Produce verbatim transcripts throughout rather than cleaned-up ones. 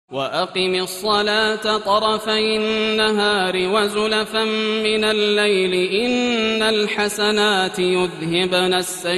وأقم الصلاة طرفي النهار وزلفا من الليل إن الحسنات يذهبن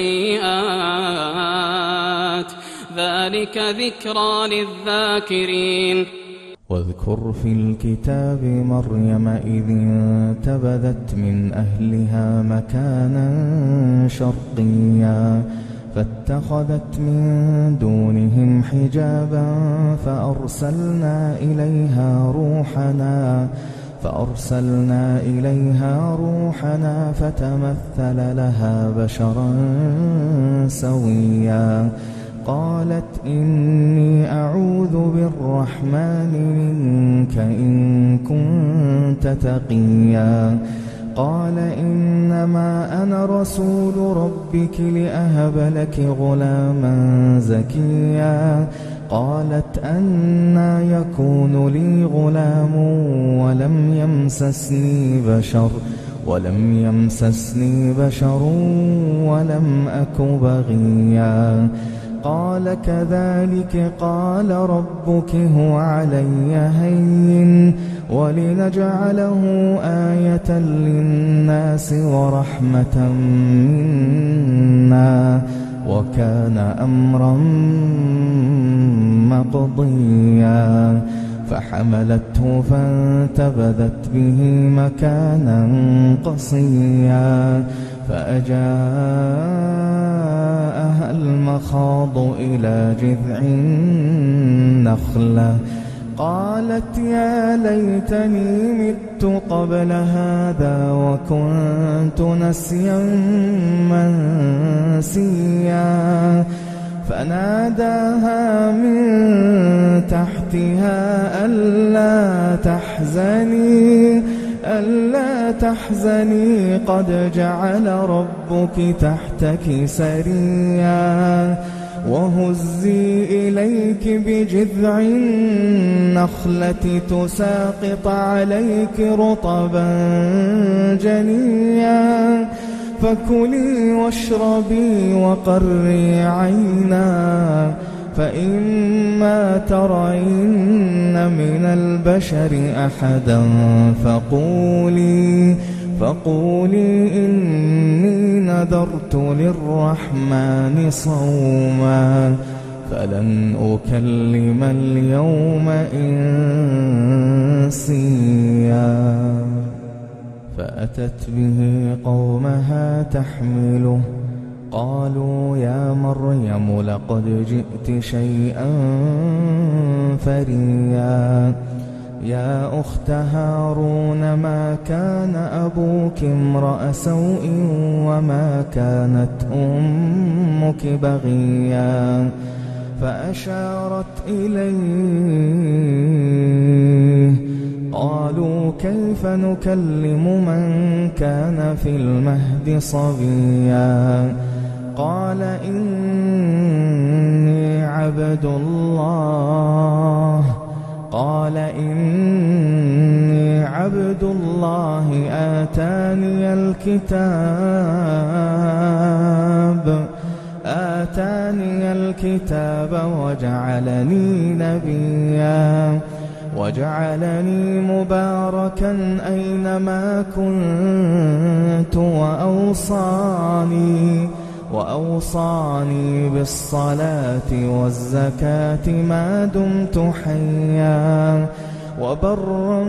السيئات ذلك ذكرى للذاكرين. واذكر في الكتاب مريم إذ انتبذت من أهلها مكانا شرقيا فاتخذت من دونهم حجابا فأرسلنا إليها روحنا فأرسلنا إليها روحنا فتمثل لها بشرا سويا قالت إني أعوذ بالرحمن منك إن كنت تقيا قال إنما أنا رسول ربك لأهب لك غلاما زكيا قالت أنى يكون لي غلام ولم يمسسني بشر ولم يمسسني بشر ولم أك بغيا قال كذلك قال ربك هو علي هين ولنجعله آية للناس ورحمة منا وكان أمرا مقضيا فحملته فانتبذت به مكانا قصيا فأجاءها المخاض إلى جذع النخلة قالت يا ليتني مت قبل هذا وكنت نسيا منسيا فناداها من تحتها ألا تحزني ألا تحزني قد جعل ربك تحتك سريا وهزي إليك بجذع النخلة تساقط عليك رطبا جنيا فكلي واشربي وقري عينا فإما ترين من البشر أحدا فقولي فقولي إني نذرت للرحمن صوما فلن أكلم اليوم إنسيا فأتت به قومها تحمله قالوا يا مريم لقد جئت شيئا فريا يا أخت هارون ما كان أبوك امرأ سوء وما كانت أمك بغيا فأشارت إليه قالوا كيف نكلم من كان في المهد صبيا قال إني عبد الله قال إني عبد الله آتاني الكتاب آتاني الكتاب وجعلني نبيا وجعلني مباركا أينما كنت وأوصاني وأوصاني بالصلاة والزكاة ما دمت حيا وبرا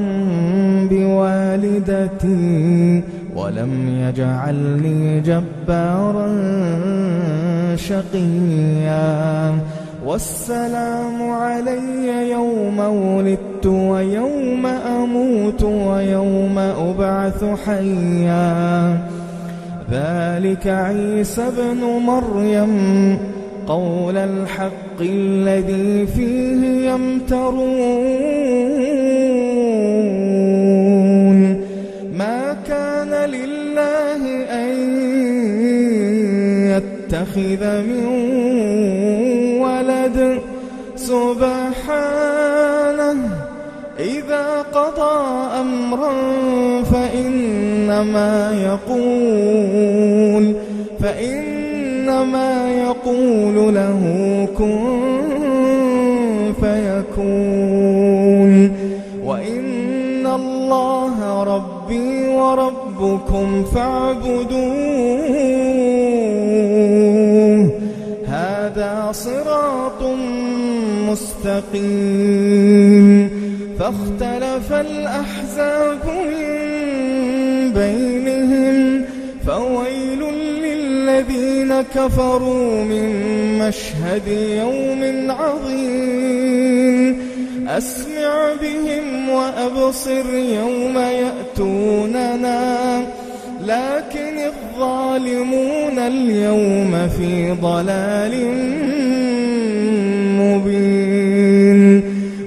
بوالدتي ولم يجعلني جبارا شقيا والسلام علي يوم ولدت ويوم أموت ويوم أبعث حيا ذلك عيسى ابن مريم قول الحق الذي فيه يمترون ما كان لله أن يتخذ من ولد سبحانه إذا قضى أمرا فإنما يقول فإنما يقول له كن فيكون. ربي وربكم فاعبدوه هذا صراط مستقيم فاختلف الأحزاب من بينهم فويل للذين كفروا من مشهد يوم عظيم أسمع بهم وأبصر يوم يأتوننا لكن الظالمون اليوم في ضلال مبين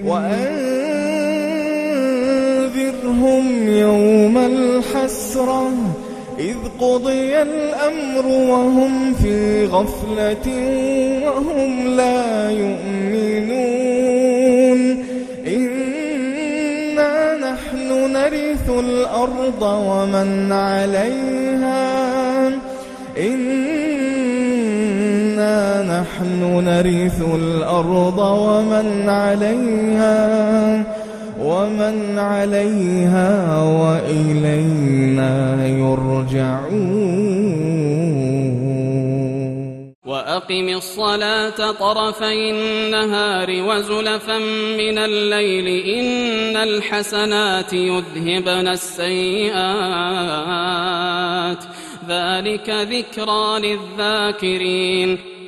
وأنذرهم يوم الحسرة إذ قضي الأمر وهم في غفلة وهم لا يؤمنون إنا نحن نرث الأرض ومن عليها إنا نحن نرث الأرض ومن عليها ومن عليها وإلينا يرجعون وأقم الصلاة طرفي النهار وزلفا من الليل إن الحسنات يذهبن السيئات ذلك ذكرى للذاكرين